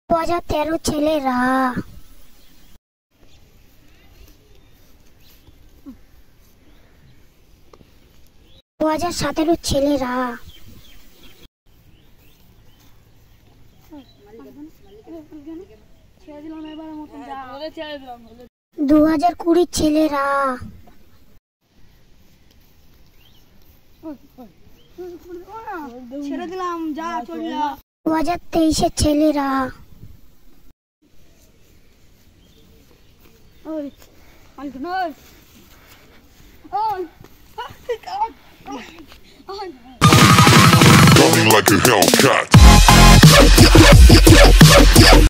2013 ছেলেরা, 2017 ছেলেরা, 2020 ছেলেরা, 2023 ছেলেরা, 'Coming like a Hellcat.